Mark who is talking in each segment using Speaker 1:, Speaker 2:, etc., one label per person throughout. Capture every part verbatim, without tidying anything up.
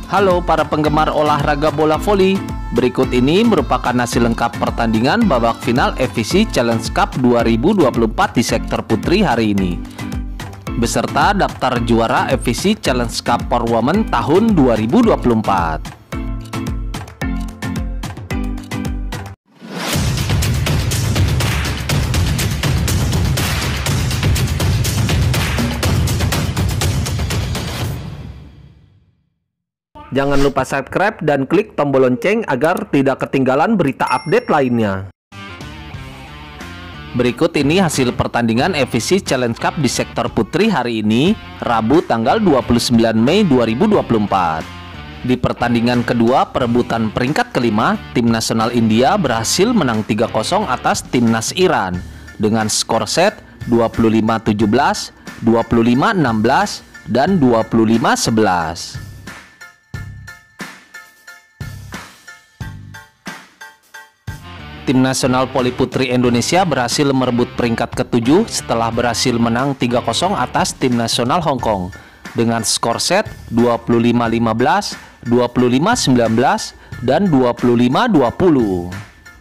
Speaker 1: Halo para penggemar olahraga bola voli. Berikut ini merupakan hasil lengkap pertandingan babak final F V C Challenge Cup dua ribu dua puluh empat di sektor putri hari ini, beserta daftar juara F V C Challenge Cup for Women tahun dua ribu dua puluh empat. Jangan lupa subscribe dan klik tombol lonceng agar tidak ketinggalan berita update lainnya. Berikut ini hasil pertandingan F V C Challenge Cup di sektor putri hari ini, Rabu tanggal dua puluh sembilan Mei dua ribu dua puluh empat. Di pertandingan kedua perebutan peringkat kelima, tim nasional India berhasil menang tiga kosong atas timnas Iran dengan skor set dua puluh lima tujuh belas, dua puluh lima enam belas, dan dua puluh lima sebelas. Tim nasional voli putri Indonesia berhasil merebut peringkat ketujuh setelah berhasil menang tiga kosong atas tim nasional Hong Kong dengan skor set dua puluh lima lima belas, dua puluh lima sembilan belas, dan dua puluh lima dua puluh.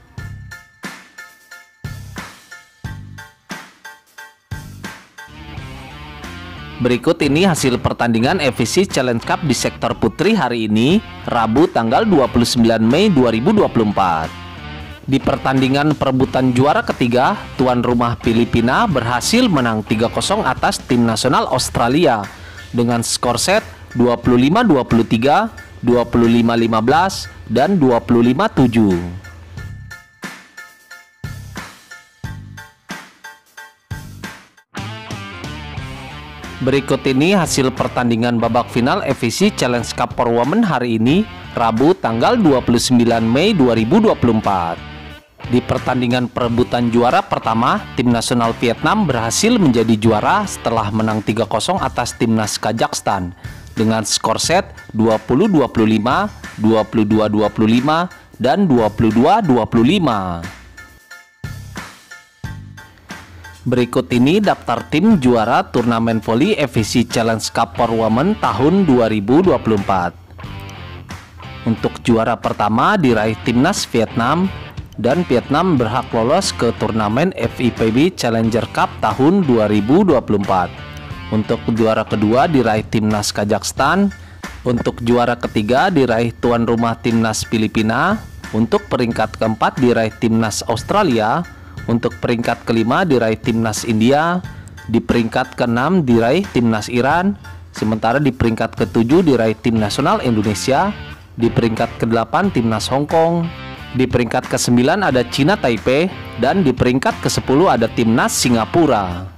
Speaker 1: Berikut ini hasil pertandingan F V C Challenge Cup di sektor putri hari ini, Rabu tanggal dua puluh sembilan Mei dua ribu dua puluh empat. Di pertandingan perebutan juara ketiga, tuan rumah Filipina berhasil menang tiga kosong atas tim nasional Australia dengan skor set dua puluh lima dua puluh tiga, dua puluh lima lima belas, dan dua puluh lima tujuh. Berikut ini hasil pertandingan babak final F V C Challenge Cup for Women hari ini, Rabu tanggal dua puluh sembilan Mei dua ribu dua puluh empat. Di pertandingan perebutan juara pertama, tim nasional Vietnam berhasil menjadi juara setelah menang tiga kosong atas timnas Kazakhstan dengan skor set dua puluh dua puluh lima, dua puluh dua dua puluh lima, dan dua puluh dua dua puluh lima. Berikut ini daftar tim juara turnamen voli F V C Challenge Cup for Women tahun dua ribu dua puluh empat. Untuk juara pertama diraih timnas Vietnam, dan Vietnam berhak lolos ke turnamen F I P B Challenger Cup tahun dua ribu dua puluh empat. Untuk juara kedua diraih timnas Kazakhstan. Untuk juara ketiga diraih tuan rumah timnas Filipina. Untuk peringkat keempat diraih timnas Australia. Untuk peringkat kelima diraih timnas India. Di peringkat keenam diraih timnas Iran. Sementara di peringkat ketujuh diraih tim nasional Indonesia. Di peringkat kedelapan timnas Hong Kong. Di peringkat kesembilan ada Cina Taipei, dan di peringkat kesepuluh ada timnas Singapura.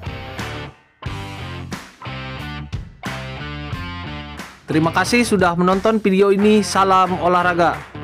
Speaker 1: Terima kasih sudah menonton video ini. Salam olahraga.